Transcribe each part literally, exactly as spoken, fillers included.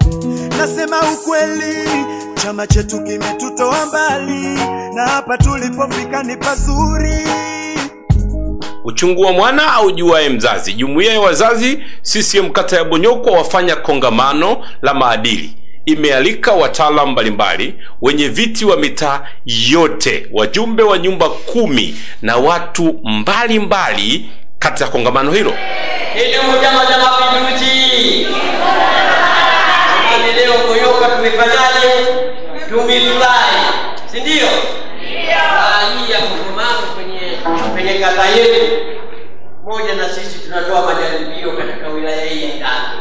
Nasema ukweli, chama chetu kimetutoa mbali, na hapa tulipofika ni pazuri. Uchungu wa mwana au juae mzazi. Jumuiya ya wazazi C C M kata ya Bonyokwa wafanya kongamano la maadili. Imealika wataalamu mbalimbali, wenye viti wa mitaa yote, wajumbe wa nyumba kumi na watu mbalimbali mbali katika kongamano hilo. Ndugu Chama cha Mapinduzi, kama leo Bonyokwa tumefanyaje? Tumefurahi, si ndio? Ndio. Hii ya kongamano kwenye kwenye kata yetu moja, na sisi tunatoa majaribio katika wilaya hii ya Ilala.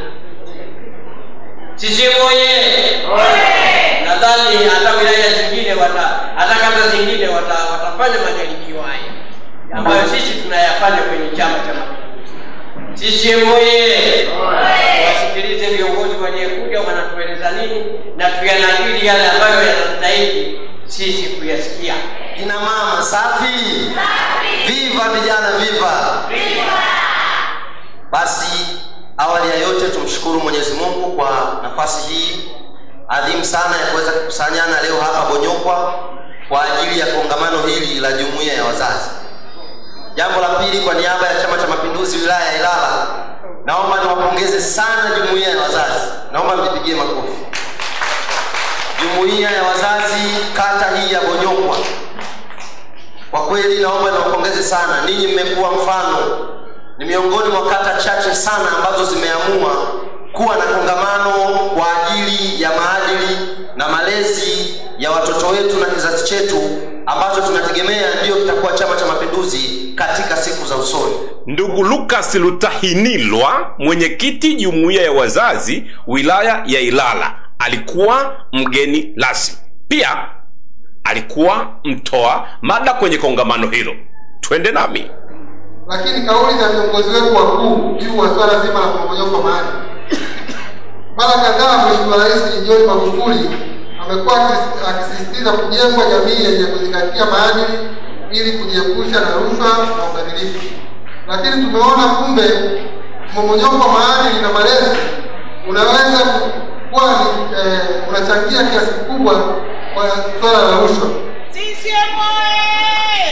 Sisi moye. Nadhani hata wilaya zingine wata hata kata zingine wata, watafanya majaribio haya ambayo sisi tunayafanya kwenye Chama cha Mapinduzi. Sisi moye. Wasikilize viongozi waliokuja wanatueleza nini, na tuyanakili yale ambayo yanastahili sisi kuyasikia. Ina mama safi. Safi. Viva vijana, viva. Viva. Basi awali ya yote tumshukuru Mwenyezi Mungu kwa nafasi hii adhimu sana ya kuweza kukusanyana leo hapa Bonyokwa kwa ajili ya kongamano hili la jumuiya ya wazazi. Jambo la pili, kwa niaba ya Chama cha Mapinduzi wilaya ya Ilala, naomba niwapongeze sana jumuiya ya wazazi. Naomba mjipigie makofi. Jumuiya ya wazazi kata hii ya Bonyokwa, kwa kweli naomba niwapongeze sana. Ninyi mmekuwa mfano. Ni miongoni mwa kata chache sana ambazo zimeamua kuwa na kongamano kwa ajili ya maadili na malezi ya watoto wetu na kizazi chetu ambacho tunategemea ndio kitakuwa Chama cha Mapinduzi katika siku za usoni. Ndugu Lucas Lutahinilwa, mwenyekiti jumuiya ya wazazi wilaya ya Ilala, alikuwa mgeni rasmi. Pia alikuwa mtoa mada kwenye kongamano hilo. Twende nami. Lakini kauli za viongozi wetu wakuu juu wa swala zima la Bonyokwa maadili. Mara kadhaa Mheshimiwa Rais John Magufuli amekuwa akisisitiza kujengwa jamii yenye kuzingatia maadili ili kujiepusha na rushwa na ubadhirifu. Lakini tumeona kumbe Bonyokwa maadili na malezi unaweza kuwa eh, unachangia kiasi kikubwa kwa swala la rushwa. Sisi moye!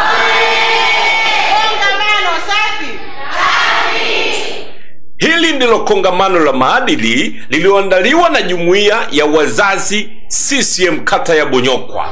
Kongamano safi! Safi! Hili ndilo kongamano la maadili lililoandaliwa na jumuiya ya wazazi C C M kata ya Bonyokwa.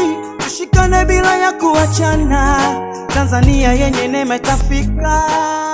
Tushikane bila ya kuachana, Tanzania yenye neema itafika.